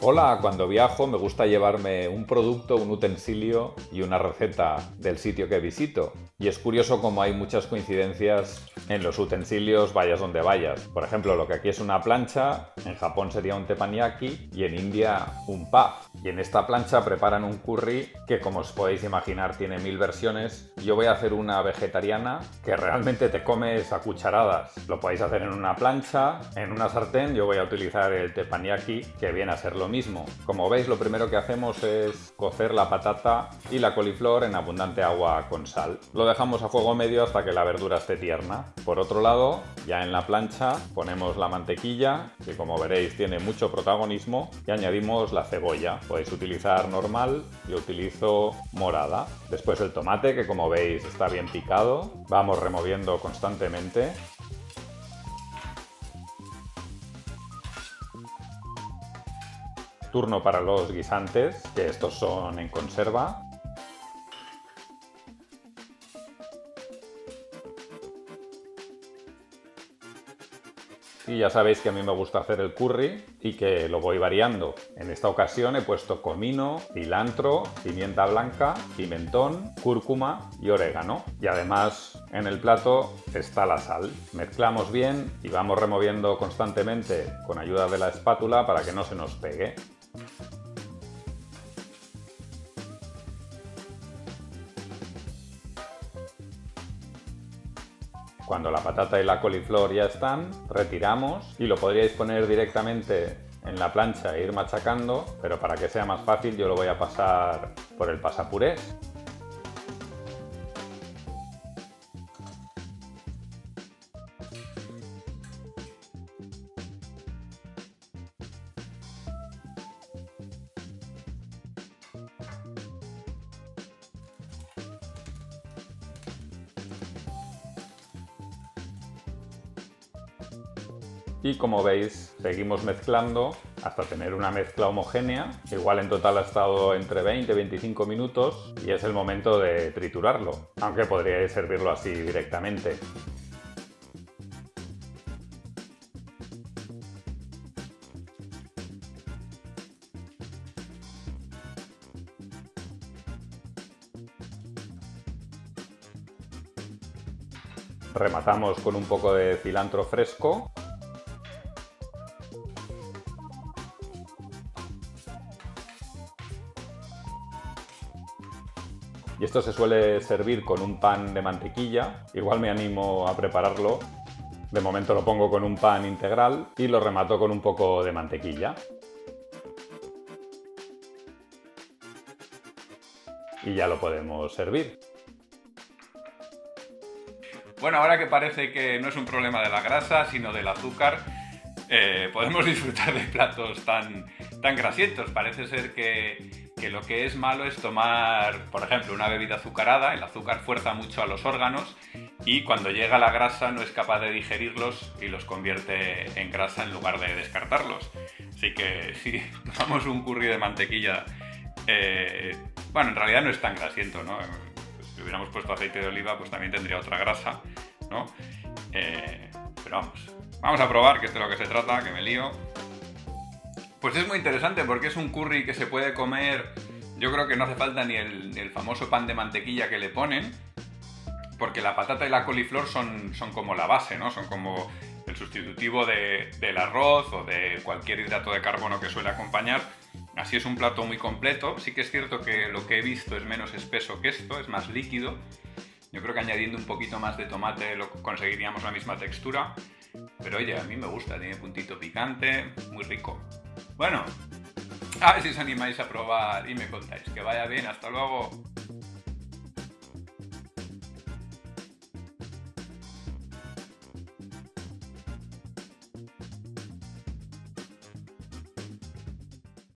Hola, cuando viajo me gusta llevarme un producto, un utensilio y una receta del sitio que visito. Y es curioso cómo hay muchas coincidencias en los utensilios vayas donde vayas. Por ejemplo, lo que aquí es una plancha, en Japón sería un teppanyaki y en India un paf. Y en esta plancha preparan un curry que, como os podéis imaginar, tiene 1000 versiones. Yo voy a hacer una vegetariana que realmente te comes a cucharadas. Lo podéis hacer en una plancha, en una sartén. Yo voy a utilizar el teppanyaki, que viene a ser lo mismo. Como veis, lo primero que hacemos es cocer la patata y la coliflor en abundante agua con sal. Lo dejamos a fuego medio hasta que la verdura esté tierna. Por otro lado, ya en la plancha ponemos la mantequilla, que como veréis tiene mucho protagonismo, y añadimos la cebolla. Podéis utilizar normal, yo utilizo morada. Después el tomate, que como veis está bien picado. Vamos removiendo constantemente. Turno para los guisantes, que estos son en conserva. Y ya sabéis que a mí me gusta hacer el curry y que lo voy variando. En esta ocasión he puesto comino, cilantro, pimienta blanca, pimentón, cúrcuma y orégano. Y además en el plato está la sal. Mezclamos bien y vamos removiendo constantemente con ayuda de la espátula para que no se nos pegue. Cuando la patata y la coliflor ya están, retiramos y lo podríais poner directamente en la plancha e ir machacando, pero para que sea más fácil yo lo voy a pasar por el pasapurés. Y como veis, seguimos mezclando hasta tener una mezcla homogénea. Igual en total ha estado entre 20 y 25 minutos y es el momento de triturarlo, aunque podríais servirlo así directamente. Rematamos con un poco de cilantro fresco. Y esto se suele servir con un pan de mantequilla. Igual me animo a prepararlo. De momento lo pongo con un pan integral y lo remato con un poco de mantequilla. Y ya lo podemos servir. Bueno, ahora que parece que no es un problema de la grasa, sino del azúcar, podemos disfrutar de platos tan grasientos. Parece ser que lo que es malo es tomar, por ejemplo, una bebida azucarada. El azúcar fuerza mucho a los órganos y cuando llega la grasa no es capaz de digerirlos y los convierte en grasa en lugar de descartarlos. Así que si tomamos un curry de mantequilla, bueno, en realidad no es tan grasiento, ¿no? Si hubiéramos puesto aceite de oliva, pues también tendría otra grasa, ¿no? Pero vamos a probar, que es de lo que se trata, que me lío. Pues es muy interesante porque es un curry que se puede comer. Yo creo que no hace falta ni el famoso pan de mantequilla que le ponen, porque la patata y la coliflor son como la base, ¿no? Son como el sustitutivo del arroz o de cualquier hidrato de carbono que suele acompañar. Así es un plato muy completo. Sí que es cierto que lo que he visto es menos espeso que esto, es más líquido. Yo creo que añadiendo un poquito más de tomate conseguiríamos la misma textura. Pero oye, a mí me gusta, tiene puntito picante, muy rico. Bueno, a ver si os animáis a probar y me contáis. Que vaya bien, hasta luego.